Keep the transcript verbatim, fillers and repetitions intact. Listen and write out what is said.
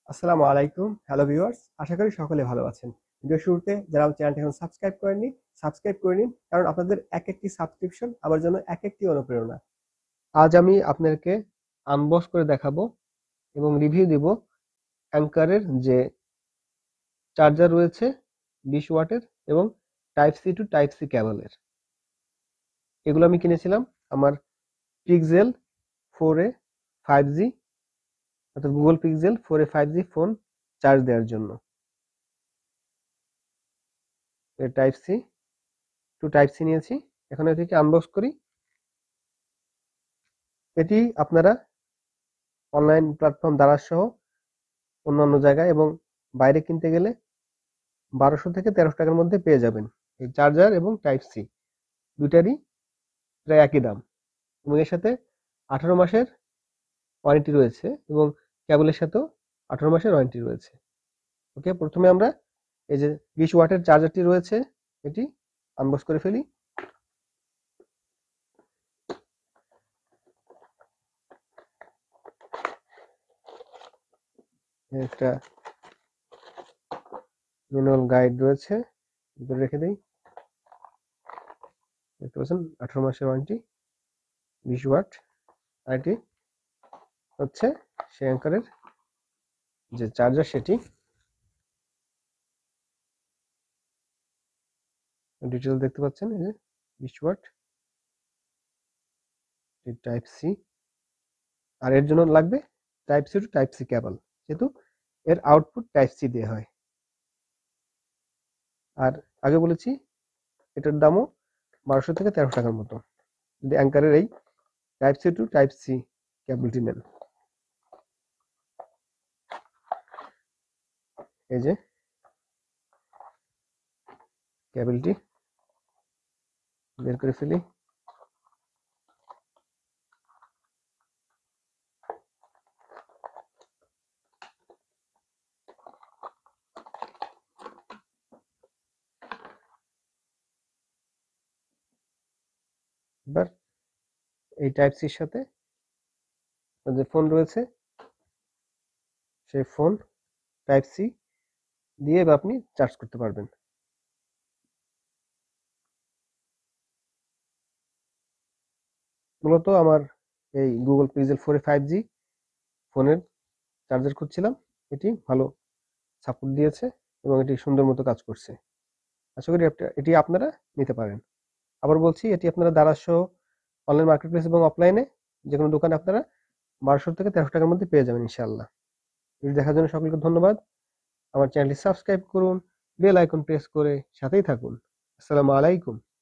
আসসালামু আলাইকুম। Hello viewers, আশা করি সকলে ভালো আছেন। ভিডিও শুরুতে যারা আমার চ্যানেলটি এখন সাবস্ক্রাইব করেননি, সাবস্ক্রাইব করে নিন, কারণ আপনাদের এক একটি সাবস্ক্রিপশন আমার জন্য এক একটি অনুপ্রেরণা। আজ আমি আপনাদেরকে আনবক্স করে দেখাবো এবং রিভিউ দিব অ্যাঙ্কারের যে চার্জার রয়েছে বিশ ওয়াটের এবং type C to type C কেবলের। এগুলো আমি কিনেছিলাম আমার Pixel four A five G অর্থাৎ Google Pixel four A five G phone charge দেওয়ার জন্য। Type C to type C নিয়েছি। এখন এটিকে আনবক্স করি। এটি আপনারা অনলাইন প্ল্যাটফর্ম দ্বারা সহ অন্যান্য জায়গায় এবং বাইরে কিনতে গেলে বারোশো থেকে তেরোশো টাকার মধ্যে পেয়ে যাবেন। এই চার্জার এবং টাইপ সি দুটারই প্রায় একই দাম এবং এর সাথে আঠারো মাসের ওয়ারেন্টি রয়েছে এবং কেবলের সাথেও আঠারো মাসের ওয়ারেন্টি রয়েছে। ওকে, প্রথমে আমরা এই যে বিশ ওয়াটের চার্জারটি রয়েছে এটি আনবক্স করে ফেলি। একটা ম্যানুয়াল গাইড রয়েছে, ভিতরে রেখে দেই। দেখতে পাচ্ছেন আঠারো মাসের ওয়ারেন্টি, বিশ ওয়াট। আর এটি হচ্ছে সেই অ্যাঙ্কারের যে চার্জার সেটি। ডিটেল দেখতে পাচ্ছেন, এই যে বিশ ওয়াট টাইপ সি, আর এর জন্য লাগবে type C to type C cable, যেহেতু এর আউটপুট টাইপ সি দিয়ে হয়। আর আগে বলেছি এটার দামও বারোশো থেকে তেরোশো টাকার মতো যদি অ্যাঙ্কারের এই type C to type C কেবলটি নেন। এই যে কেবলটি বের করে ফেলি। এবার এই টাইপ সির সাথে যে ফোন রয়েছে সেই ফোন টাইপ সি দিয়ে আপনি চার্জ করতে পারবেন। মূলত আমার এই Google Pixel four A five G ফোনের চার্জার খুঁজছিলাম, এটি ভালো সাপোর্ট দিয়েছে এবং এটি সুন্দর মতো কাজ করছে। আশা করি এটি আপনারা নিতে পারেন। আবার বলছি, এটি আপনারা দারাজ সহ অনলাইন মার্কেটপ্লেস এবং অফলাইনে যে কোনো দোকানে আপনারা বারোশো থেকে তেরোশো টাকার মধ্যে পেয়ে যাবেন ইনশাআল্লাহ। ভিডিও দেখার জন্য সকলকে ধন্যবাদ। আমার চ্যানেলটি সাবস্ক্রাইব করুন, বেল আইকন প্রেস করে সাথেই থাকুন। আসসালামু আলাইকুম।